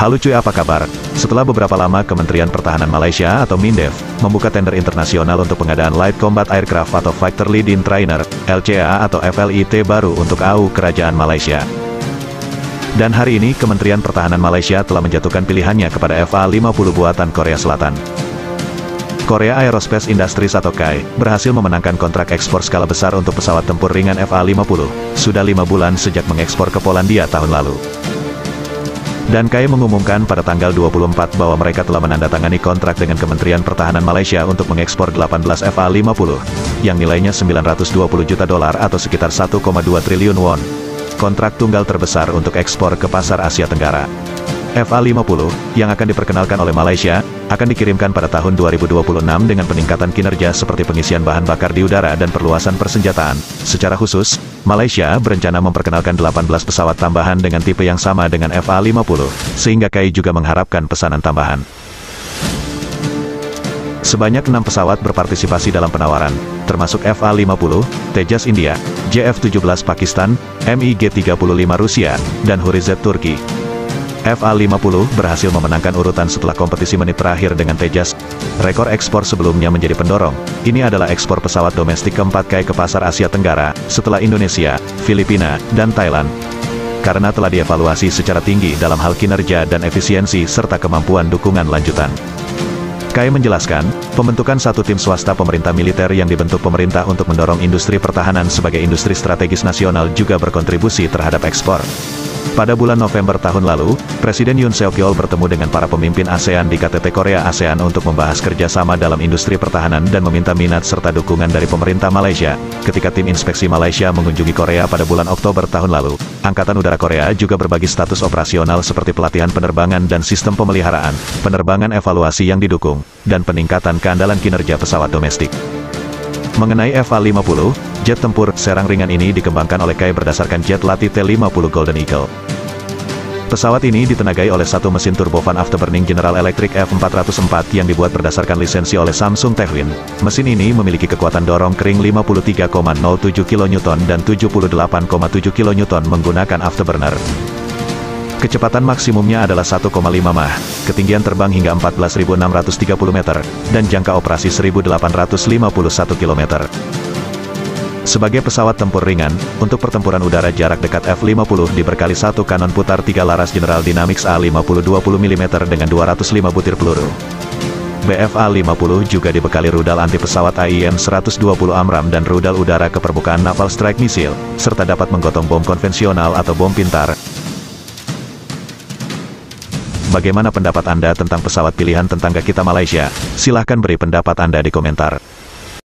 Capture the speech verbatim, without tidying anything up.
Halo cuy, apa kabar? Setelah beberapa lama Kementerian Pertahanan Malaysia atau MINDEF membuka tender internasional untuk pengadaan Light Combat Aircraft atau Fighter Lead-in Trainer (L C A) atau F L I T baru untuk A U Kerajaan Malaysia. Dan hari ini Kementerian Pertahanan Malaysia telah menjatuhkan pilihannya kepada F A lima puluh buatan Korea Selatan. Korea Aerospace Industries atau K A I berhasil memenangkan kontrak ekspor skala besar untuk pesawat tempur ringan F A lima puluh, sudah lima bulan sejak mengekspor ke Polandia tahun lalu. Dan K A I mengumumkan pada tanggal dua puluh empat bahwa mereka telah menandatangani kontrak dengan Kementerian Pertahanan Malaysia untuk mengekspor delapan belas F A lima puluh, yang nilainya sembilan ratus dua puluh juta dolar atau sekitar satu koma dua triliun won. Kontrak tunggal terbesar untuk ekspor ke pasar Asia Tenggara. F A lima puluh, yang akan diperkenalkan oleh Malaysia, akan dikirimkan pada tahun dua ribu dua puluh enam dengan peningkatan kinerja seperti pengisian bahan bakar di udara dan perluasan persenjataan. Secara khusus, Malaysia berencana memperkenalkan delapan belas pesawat tambahan dengan tipe yang sama dengan F A lima puluh, sehingga K A I juga mengharapkan pesanan tambahan. Sebanyak enam pesawat berpartisipasi dalam penawaran, termasuk F A lima puluh, Tejas India, J F tujuh belas Pakistan, M I G tiga puluh lima Rusia, dan Horizon Turki. F A lima puluh berhasil memenangkan urutan setelah kompetisi menit terakhir dengan Tejas. Rekor ekspor sebelumnya menjadi pendorong. Ini adalah ekspor pesawat domestik keempat K A I ke pasar Asia Tenggara, setelah Indonesia, Filipina, dan Thailand. Karena telah dievaluasi secara tinggi dalam hal kinerja dan efisiensi serta kemampuan dukungan lanjutan. K A I menjelaskan, pembentukan satu tim swasta pemerintah militer yang dibentuk pemerintah untuk mendorong industri pertahanan sebagai industri strategis nasional juga berkontribusi terhadap ekspor. Pada bulan November tahun lalu, Presiden Yoon Seok Yeol bertemu dengan para pemimpin ASEAN di K T T Korea ASEAN untuk membahas kerjasama dalam industri pertahanan dan meminta minat serta dukungan dari pemerintah Malaysia. Ketika tim inspeksi Malaysia mengunjungi Korea pada bulan Oktober tahun lalu, Angkatan Udara Korea juga berbagi status operasional seperti pelatihan penerbangan dan sistem pemeliharaan, penerbangan evaluasi yang didukung, dan peningkatan keandalan kinerja pesawat domestik. Mengenai F A lima puluh, jet tempur serang ringan ini dikembangkan oleh K A I berdasarkan jet latih T lima puluh Golden Eagle. Pesawat ini ditenagai oleh satu mesin turbofan afterburning General Electric F empat nol empat yang dibuat berdasarkan lisensi oleh Samsung Techwin. Mesin ini memiliki kekuatan dorong kering lima puluh tiga koma nol tujuh kilonewton dan tujuh puluh delapan koma tujuh kilonewton menggunakan afterburner. Kecepatan maksimumnya adalah satu koma lima Mach, ketinggian terbang hingga empat belas ribu enam ratus tiga puluh meter, dan jangka operasi seribu delapan ratus lima puluh satu kilometer. Sebagai pesawat tempur ringan, untuk pertempuran udara jarak dekat F lima puluh diberkali satu kanon putar tiga laras General Dynamics A lima puluh dua puluh milimeter dengan dua ratus lima butir peluru. B F A lima puluh juga dibekali rudal anti pesawat A I M seratus dua puluh AMRAAM dan rudal udara ke permukaan Naval Strike Missile, serta dapat menggotong bom konvensional atau bom pintar. Bagaimana pendapat Anda tentang pesawat pilihan tetangga kita Malaysia? Silahkan beri pendapat Anda di komentar.